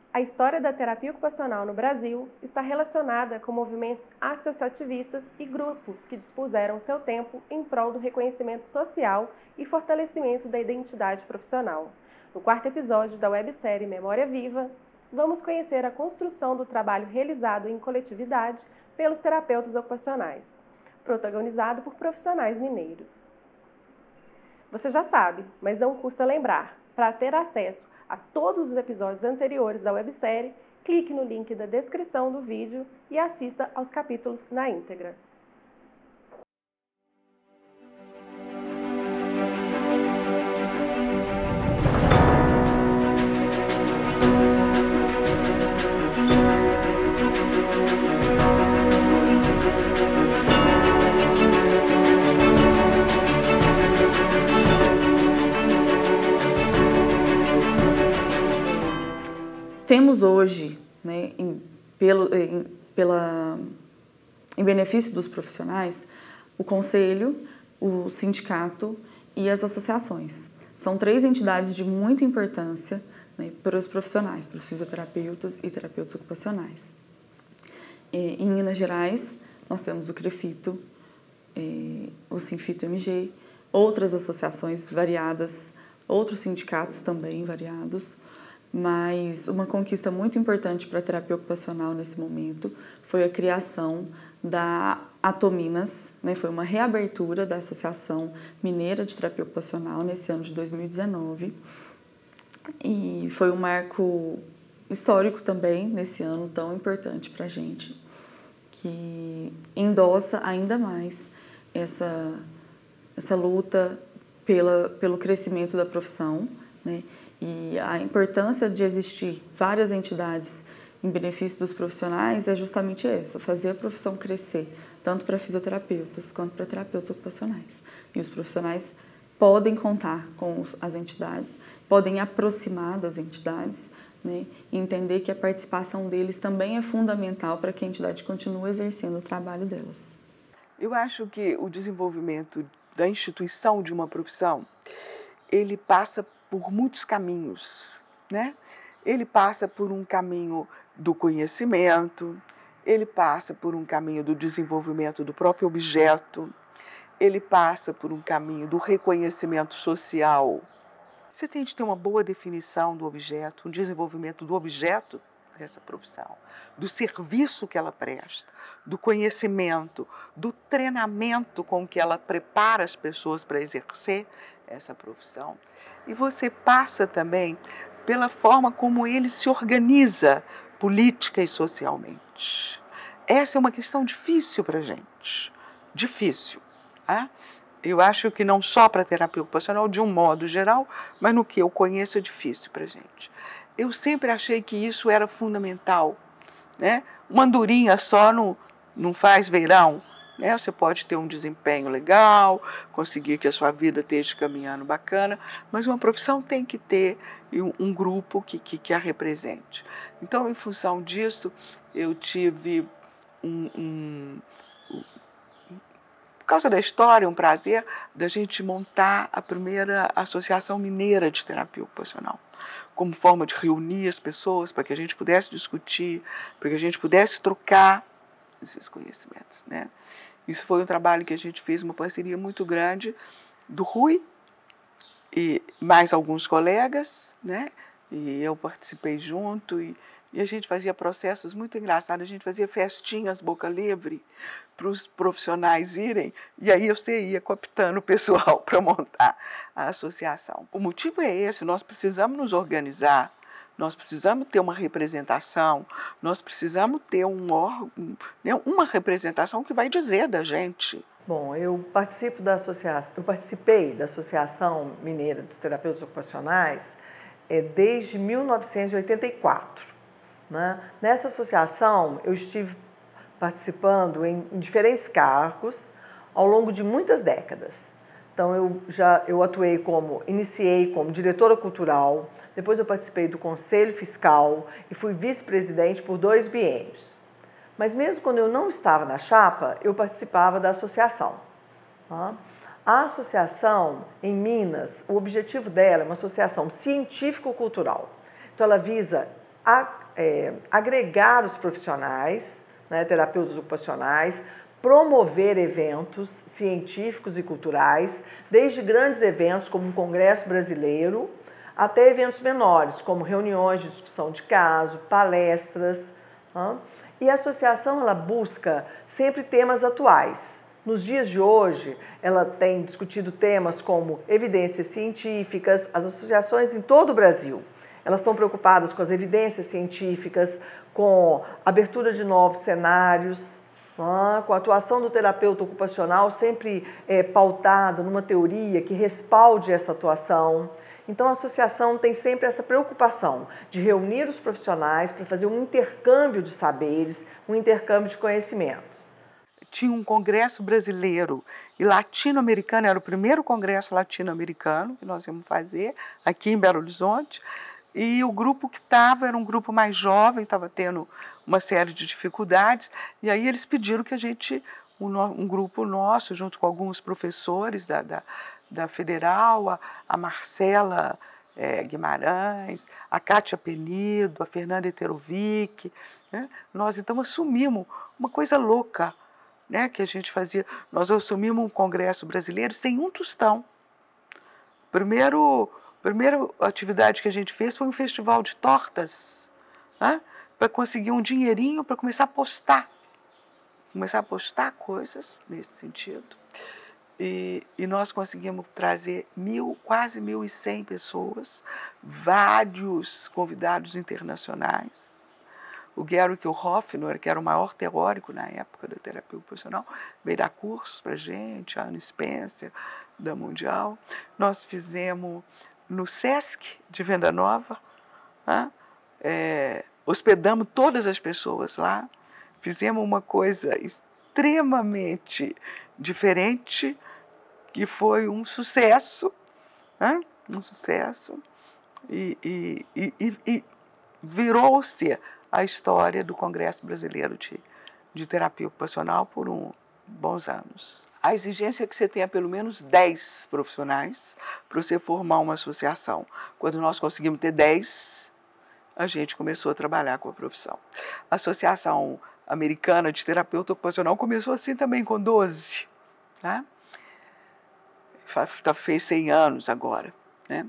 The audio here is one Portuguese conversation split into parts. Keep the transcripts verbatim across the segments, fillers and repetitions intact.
A história da terapia ocupacional no Brasil está relacionada com movimentos associativistas e grupos que dispuseram seu tempo em prol do reconhecimento social e fortalecimento da identidade profissional. No quarto episódio da websérie Memória Viva, vamos conhecer a construção do trabalho realizado em coletividade pelos terapeutas ocupacionais, protagonizado por profissionais mineiros. Você já sabe, mas não custa lembrar, para ter acesso a todos os episódios anteriores da websérie, clique no link da descrição do vídeo e assista aos capítulos na íntegra. Temos hoje, né, em, pelo, em, pela, em benefício dos profissionais, o Conselho, o Sindicato e as associações. São três entidades de muita importância, né, para os profissionais, para os fisioterapeutas e terapeutas ocupacionais. E, em Minas Gerais, nós temos o CREFITO, e, o Sinfito-M G, outras associações variadas, outros sindicatos também variados. Mas uma conquista muito importante para a terapia ocupacional nesse momento foi a criação da Atominas, né? Foi uma reabertura da Associação Mineira de Terapia Ocupacional nesse ano de dois mil e dezenove. E foi um marco histórico também nesse ano tão importante para a gente, que endossa ainda mais essa, essa luta pela, pelo crescimento da profissão, né? E a importância de existir várias entidades em benefício dos profissionais é justamente essa, fazer a profissão crescer, tanto para fisioterapeutas quanto para terapeutas ocupacionais. E os profissionais podem contar com as entidades, podem aproximar das entidades, né, e entender que a participação deles também é fundamental para que a entidade continue exercendo o trabalho delas. Eu acho que o desenvolvimento da instituição de uma profissão, ele passa por muitos caminhos, né? Ele passa por um caminho do conhecimento, ele passa por um caminho do desenvolvimento do próprio objeto, ele passa por um caminho do reconhecimento social. Você tem de ter uma boa definição do objeto, um desenvolvimento do objeto dessa profissão, do serviço que ela presta, do conhecimento, do treinamento com que ela prepara as pessoas para exercer essa profissão. E você passa também pela forma como ele se organiza política e socialmente. Essa é uma questão difícil para a gente, difícil. Tá? Eu acho que não só para a terapia ocupacional, de um modo geral, mas no que eu conheço é difícil para a gente. Eu sempre achei que isso era fundamental, né? Uma andorinha só não, não faz verão. Né? Você pode ter um desempenho legal, conseguir que a sua vida esteja caminhando bacana, mas uma profissão tem que ter um, um grupo que, que, que a represente. Então, em função disso, eu tive um, um, um por causa da história, um prazer da gente montar a primeira Associação Mineira de Terapia Ocupacional, como forma de reunir as pessoas para que a gente pudesse discutir, para que a gente pudesse trocar esses conhecimentos, né? Isso foi um trabalho que a gente fez, uma parceria muito grande do Rui e mais alguns colegas, né? E eu participei junto e, e a gente fazia processos muito engraçados, a gente fazia festinhas boca livre para os profissionais irem, e aí você ia cooptando o pessoal para montar a associação. O motivo é esse, nós precisamos nos organizar, nós precisamos ter uma representação, nós precisamos ter um órgão, né, uma representação que vai dizer da gente. Bom, eu participo da associação, eu participei da Associação Mineira dos Terapeutas Ocupacionais é, desde mil novecentos e oitenta e quatro. Né? Nessa associação, eu estive participando em, em diferentes cargos ao longo de muitas décadas. Então, eu já eu atuei como, iniciei como diretora cultural, depois eu participei do Conselho Fiscal e fui vice-presidente por dois biênios. Mas mesmo quando eu não estava na chapa, eu participava da associação. Tá? A associação, em Minas, o objetivo dela é uma associação científico-cultural. Então, ela visa a é, agregar os profissionais, né, terapeutas ocupacionais, promover eventos científicos e culturais, desde grandes eventos como um Congresso Brasileiro, até eventos menores, como reuniões de discussão de caso, palestras. Né? E a associação ela busca sempre temas atuais. Nos dias de hoje, ela tem discutido temas como evidências científicas. As associações em todo o Brasil, elas estão preocupadas com as evidências científicas, com a abertura de novos cenários, né? Com a atuação do terapeuta ocupacional sempre é, pautada numa teoria que respalde essa atuação. Então, a associação tem sempre essa preocupação de reunir os profissionais para fazer um intercâmbio de saberes, um intercâmbio de conhecimentos. Tinha um congresso brasileiro e latino-americano, era o primeiro congresso latino-americano que nós íamos fazer aqui em Belo Horizonte, e o grupo que estava era um grupo mais jovem, estava tendo uma série de dificuldades, e aí eles pediram que a gente, um, um grupo nosso, junto com alguns professores da, da, da Federal, a, a Marcela é, Guimarães, a Kátia Penido, a Fernanda Eterovic, né? Nós então assumimos uma coisa louca, né, que a gente fazia. Nós assumimos um congresso brasileiro sem um tostão. Primeiro, primeira atividade que a gente fez foi um festival de tortas, né, para conseguir um dinheirinho para começar a postar, começar a postar coisas nesse sentido. E, e nós conseguimos trazer mil, quase mil e cem pessoas, vários convidados internacionais. O Gerrit Hoffner, que era o maior teórico na época da terapia ocupacional, veio dar cursos para a gente, a Ana Spencer, da Mundial. Nós fizemos no Sesc de Venda Nova, né? é, hospedamos todas as pessoas lá, fizemos uma coisa extremamente diferente, que foi um sucesso, né? um sucesso, e, e, e, e virou-se a história do Congresso Brasileiro de, de Terapia Ocupacional por um, bons anos. A exigência é que você tenha pelo menos dez profissionais para você formar uma associação. Quando nós conseguimos ter dez, a gente começou a trabalhar com a profissão. A Associação Americana de Terapeuta Ocupacional começou assim também, com doze. Né? Fez cem anos agora. Né?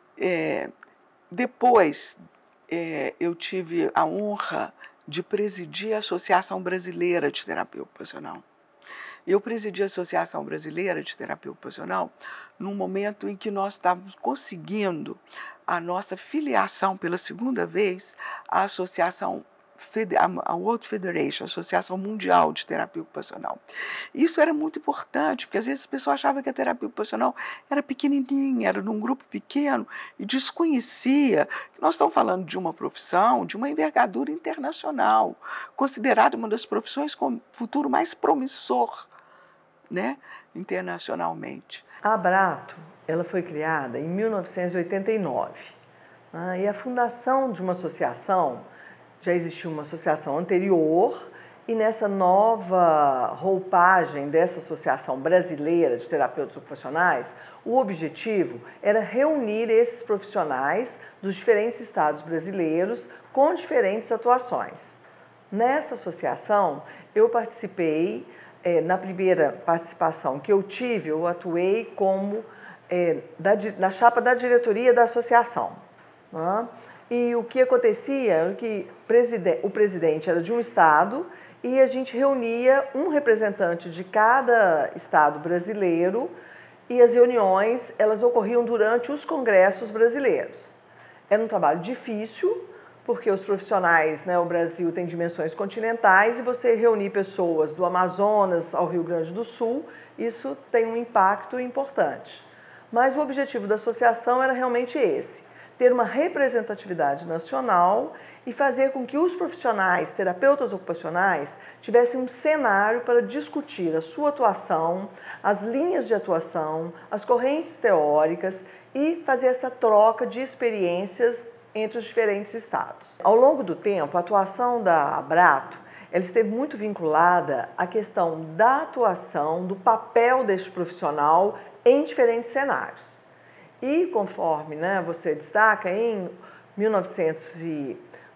É, depois, é, eu tive a honra de presidir a Associação Brasileira de Terapia Ocupacional. Eu presidi a Associação Brasileira de Terapia Ocupacional num momento em que nós estávamos conseguindo a nossa filiação pela segunda vez à Associação a World Federation, a Associação Mundial de Terapia Ocupacional. Isso era muito importante, porque às vezes as pessoas achavam que a terapia ocupacional era pequenininha, era num grupo pequeno, e desconhecia que nós estamos falando de uma profissão, de uma envergadura internacional, considerada uma das profissões com futuro mais promissor, né, internacionalmente. A Abrato, ela foi criada em mil novecentos e oitenta e nove, né, e a fundação de uma associação, já existia uma associação anterior, e nessa nova roupagem dessa Associação Brasileira de Terapeutas Ocupacionais, o objetivo era reunir esses profissionais dos diferentes estados brasileiros com diferentes atuações. Nessa associação, eu participei, é, na primeira participação que eu tive, eu atuei como é, da, na chapa da diretoria da associação. Né? E o que acontecia é que o presidente era de um estado e a gente reunia um representante de cada estado brasileiro, e as reuniões elas ocorriam durante os congressos brasileiros. Era um trabalho difícil, porque os profissionais, né, o Brasil tem dimensões continentais, e você reunir pessoas do Amazonas ao Rio Grande do Sul, isso tem um impacto importante. Mas o objetivo da associação era realmente esse: ter uma representatividade nacional e fazer com que os profissionais, terapeutas ocupacionais, tivessem um cenário para discutir a sua atuação, as linhas de atuação, as correntes teóricas e fazer essa troca de experiências entre os diferentes estados. Ao longo do tempo, a atuação da Abrato ela esteve muito vinculada à questão da atuação, do papel deste profissional em diferentes cenários. E conforme, né, você destaca, em mil novecentos e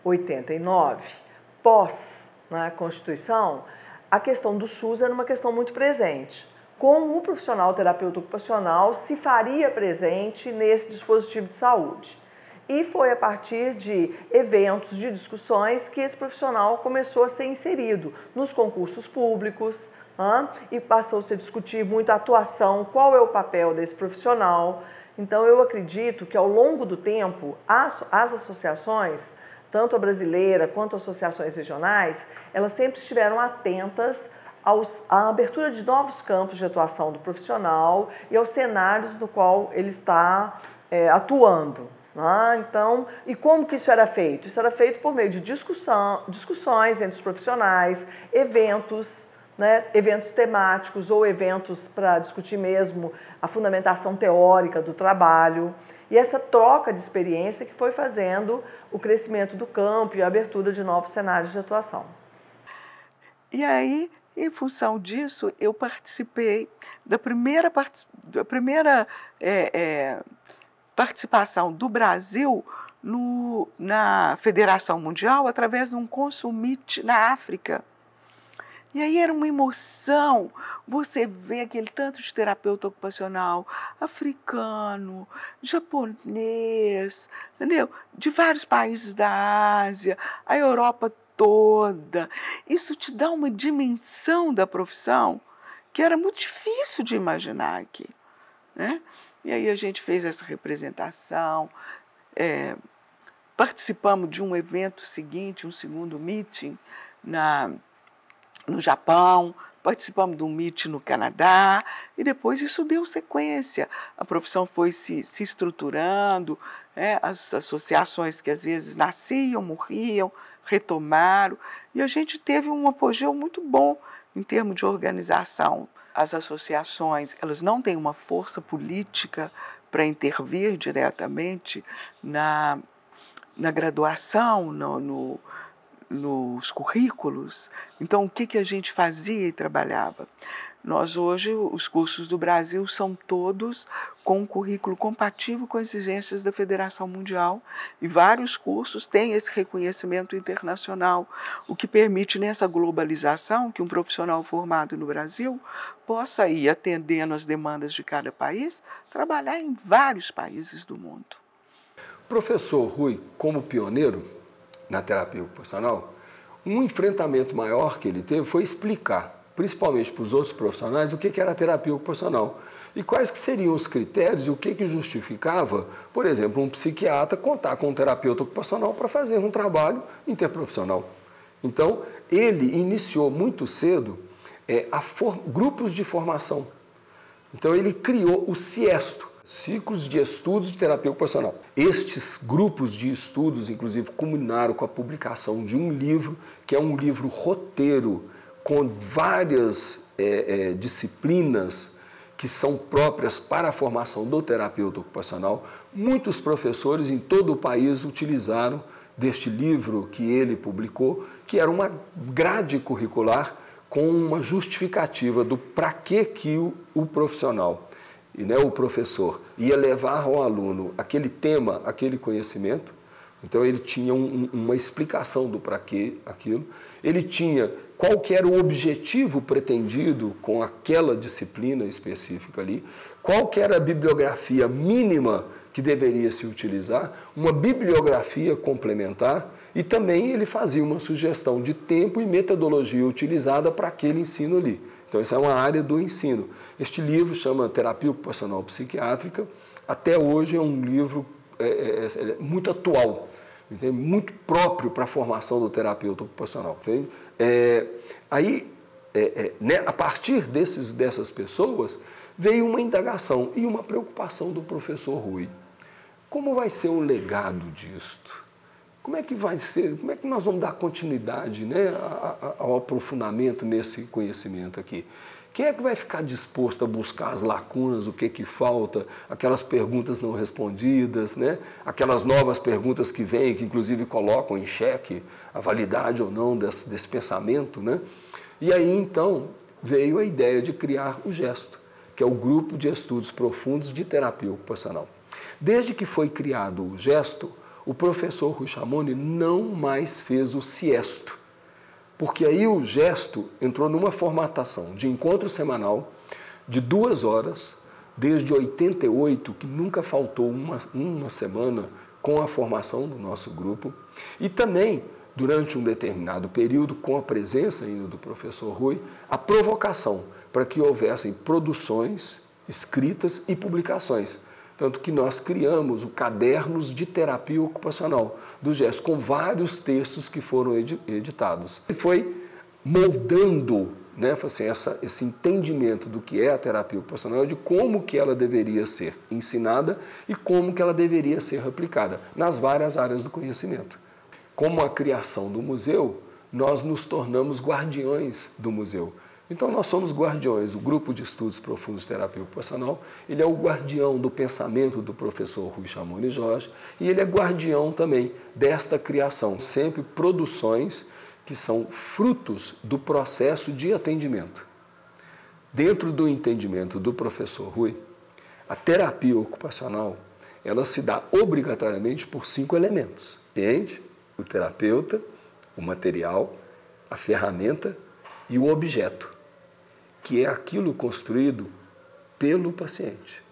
oitenta e nove, pós, né, Constituição, a questão do SUS era uma questão muito presente. Como o profissional terapeuta ocupacional se faria presente nesse dispositivo de saúde. E foi a partir de eventos, de discussões, que esse profissional começou a ser inserido nos concursos públicos, hein? E passou-se a discutir muito a atuação, qual é o papel desse profissional. Então, eu acredito que ao longo do tempo, as, as associações, tanto a brasileira quanto as associações regionais, elas sempre estiveram atentas aos, à abertura de novos campos de atuação do profissional e aos cenários no qual ele está é, atuando. Ah, então, e como que isso era feito? Isso era feito por meio de discussão, discussões entre os profissionais, eventos, né, eventos temáticos ou eventos para discutir mesmo a fundamentação teórica do trabalho. E essa troca de experiência que foi fazendo o crescimento do campo e a abertura de novos cenários de atuação. E aí, em função disso, eu participei da primeira, da primeira é, é, participação do Brasil no, na Federação Mundial através de um Consumite na África. E aí era uma emoção você ver aquele tanto de terapeuta ocupacional africano, japonês, entendeu? De vários países da Ásia, a Europa toda. Isso te dá uma dimensão da profissão que era muito difícil de imaginar aqui, né? E aí a gente fez essa representação, é, participamos de um evento seguinte, um segundo meeting na, no Japão, participamos de um meeting no Canadá, e depois isso deu sequência. A profissão foi se, se estruturando, né? As associações que às vezes nasciam, morriam, retomaram, e a gente teve um apogeu muito bom em termos de organização. As associações, elas não têm uma força política para intervir diretamente na, na graduação, no, no, nos currículos. Então, o que, que a gente fazia e trabalhava? Nós hoje, os cursos do Brasil são todos com um currículo compatível com as exigências da Federação Mundial, e vários cursos têm esse reconhecimento internacional, o que permite nessa globalização que um profissional formado no Brasil possa ir atendendo as demandas de cada país, trabalhar em vários países do mundo. Professor Rui, como pioneiro na terapia ocupacional, um enfrentamento maior que ele teve foi explicar, principalmente para os outros profissionais, o que era a terapia ocupacional e quais que seriam os critérios e o que, que justificava, por exemplo, um psiquiatra contar com um terapeuta ocupacional para fazer um trabalho interprofissional. Então, ele iniciou muito cedo é, a for, grupos de formação. Então, ele criou o CIESTO, Ciclos de Estudos de Terapia Ocupacional. Estes grupos de estudos, inclusive, culminaram com a publicação de um livro, que é um livro roteiro, com várias é, é, disciplinas que são próprias para a formação do terapeuta ocupacional. Muitos professores em todo o país utilizaram deste livro que ele publicou, que era uma grade curricular com uma justificativa do para que que o, o profissional, e, né, o professor, ia levar ao aluno aquele tema, aquele conhecimento. Então ele tinha um, uma explicação do para que aquilo, ele tinha qual que era o objetivo pretendido com aquela disciplina específica ali, qual que era a bibliografia mínima que deveria se utilizar, uma bibliografia complementar, e também ele fazia uma sugestão de tempo e metodologia utilizada para aquele ensino ali. Então essa é uma área do ensino. Este livro chama Terapia Ocupacional Psiquiátrica, até hoje é um livro é, é, é muito atual, entende? Muito próprio para a formação do terapeuta ocupacional. É, aí, é, é, né, a partir desses, dessas pessoas, veio uma indagação e uma preocupação do professor Rui. Como vai ser o legado disto? Como é que vai ser, como é que nós vamos dar continuidade, né, ao aprofundamento nesse conhecimento aqui? Quem é que vai ficar disposto a buscar as lacunas, o que que falta, aquelas perguntas não respondidas, né? Aquelas novas perguntas que vêm, que inclusive colocam em xeque a validade ou não desse, desse pensamento, né? E aí, então, veio a ideia de criar o GESTO, que é o Grupo de Estudos Profundos de Terapia Ocupacional. Desde que foi criado o GESTO, o professor Rui Chamoni não mais fez o siesto, porque aí o gesto entrou numa formatação de encontro semanal de duas horas, desde oitenta e oito, que nunca faltou uma, uma semana com a formação do nosso grupo, e também, durante um determinado período, com a presença ainda do professor Rui, a provocação para que houvessem produções escritas e publicações. Tanto que nós criamos o Cadernos de Terapia Ocupacional do gesto, com vários textos que foram editados. E foi moldando, né, assim, essa, esse entendimento do que é a terapia ocupacional, de como que ela deveria ser ensinada e como que ela deveria ser aplicada nas várias áreas do conhecimento. Como a criação do museu, nós nos tornamos guardiões do museu. Então, nós somos guardiões. O Grupo de Estudos Profundos de Terapia Ocupacional, ele é o guardião do pensamento do professor Rui Chamoni Jorge e ele é guardião também desta criação. Sempre produções que são frutos do processo de atendimento. Dentro do entendimento do professor Rui, a terapia ocupacional, ela se dá obrigatoriamente por cinco elementos. O paciente, o terapeuta, o material, a ferramenta e o objeto, que é aquilo construído pelo paciente.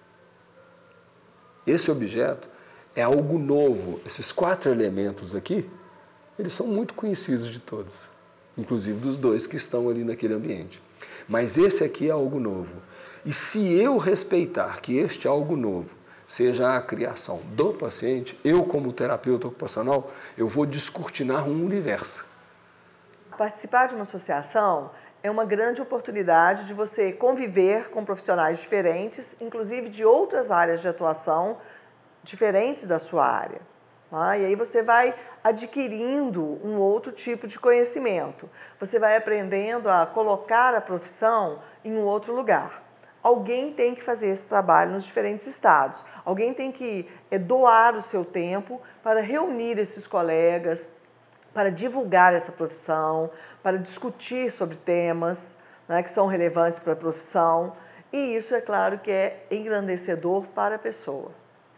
Esse objeto é algo novo. Esses quatro elementos aqui, eles são muito conhecidos de todos, inclusive dos dois que estão ali naquele ambiente. Mas esse aqui é algo novo. E se eu respeitar que este algo novo seja a criação do paciente, eu, como terapeuta ocupacional, eu vou descortinar um universo. Participar de uma associação é uma grande oportunidade de você conviver com profissionais diferentes, inclusive de outras áreas de atuação diferentes da sua área. Ah, e aí você vai adquirindo um outro tipo de conhecimento. Você vai aprendendo a colocar a profissão em um outro lugar. Alguém tem que fazer esse trabalho nos diferentes estados. Alguém tem que é, doar o seu tempo para reunir esses colegas, para divulgar essa profissão, para discutir sobre temas, né, que são relevantes para a profissão. E isso, é claro, que é engrandecedor para a pessoa.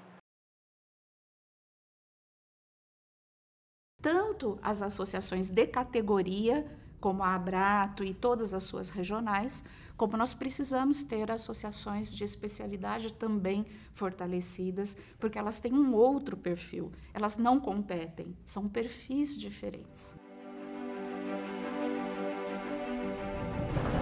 Tanto as associações de categoria, como a Abrato e todas as suas regionais, como nós precisamos ter associações de especialidade também fortalecidas, porque elas têm um outro perfil, elas não competem, são perfis diferentes.